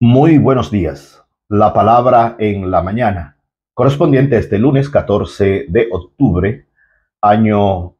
Muy buenos días. La palabra en la mañana, correspondiente a este lunes 14 de octubre, año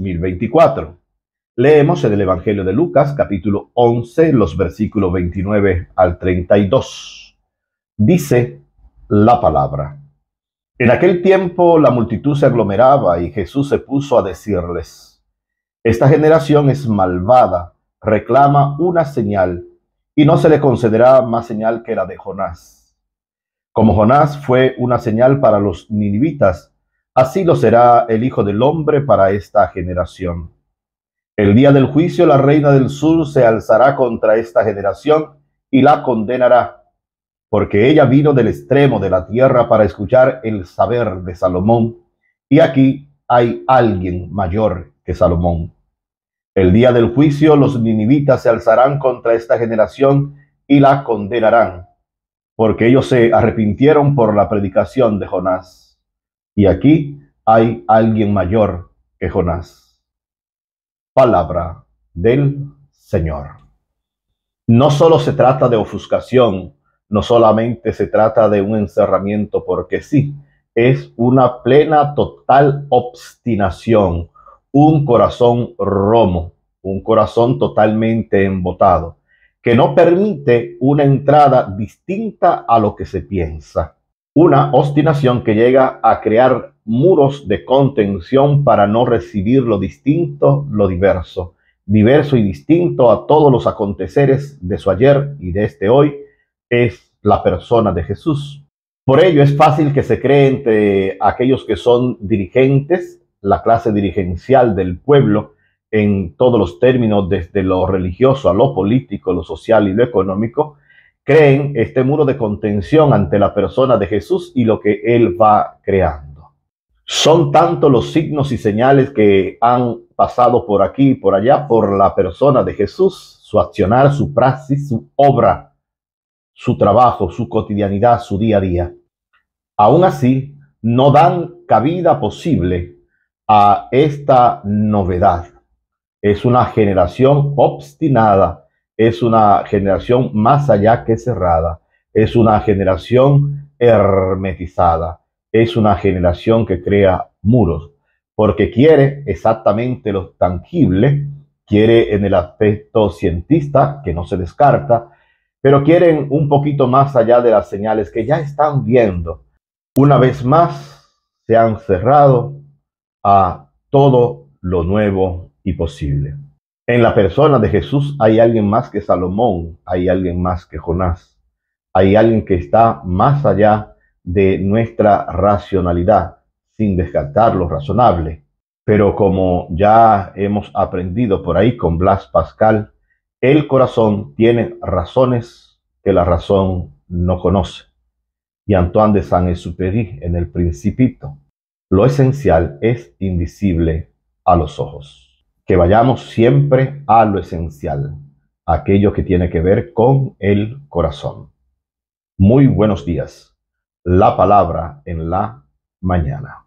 2024. Leemos en el Evangelio de Lucas, capítulo 11, los versículos 29 al 32. Dice la palabra: En aquel tiempo la multitud se aglomeraba y Jesús se puso a decirles: Esta generación es malvada, reclama una señal, y no se le concederá más señal que la de Jonás. Como Jonás fue una señal para los ninivitas, así lo será el Hijo del Hombre para esta generación. El día del juicio la reina del sur se alzará contra esta generación y la condenará, porque ella vino del extremo de la tierra para escuchar el saber de Salomón, y aquí hay alguien mayor que Salomón. El día del juicio los ninivitas se alzarán contra esta generación y la condenarán, porque ellos se arrepintieron por la predicación de Jonás. Y aquí hay alguien mayor que Jonás. Palabra del Señor. No solo se trata de ofuscación, no solamente se trata de un encerramiento porque sí, es una plena, total obstinación, un corazón romo, un corazón totalmente embotado, que no permite una entrada distinta a lo que se piensa. Una obstinación que llega a crear muros de contención para no recibir lo distinto, lo diverso y distinto a todos los aconteceres de su ayer y de este hoy, es la persona de Jesús. Por ello es fácil que se cree entre aquellos que son dirigentes, la clase dirigencial del pueblo, en todos los términos, desde lo religioso a lo político, lo social y lo económico, creen este muro de contención ante la persona de Jesús y lo que Él va creando. Son tantos los signos y señales que han pasado por aquí y por allá por la persona de Jesús, su accionar, su praxis, su obra, su trabajo, su cotidianidad, su día a día. Aún así, no dan cabida posible a esta novedad. Es una generación obstinada, es una generación más allá que cerrada, es una generación hermetizada, es una generación que crea muros, porque quiere exactamente lo tangible, quiere en el aspecto cientista, que no se descarta, pero quieren un poquito más allá de las señales que ya están viendo. Una vez más, se han cerrado a todo lo nuevo y posible. En la persona de Jesús hay alguien más que Salomón, hay alguien más que Jonás, hay alguien que está más allá de nuestra racionalidad, sin descartar lo razonable. Pero como ya hemos aprendido por ahí con Blas Pascal, el corazón tiene razones que la razón no conoce. Y Antoine de Saint-Exupéry en El Principito: lo esencial es invisible a los ojos. Que vayamos siempre a lo esencial, aquello que tiene que ver con el corazón. Muy buenos días. La palabra en la mañana.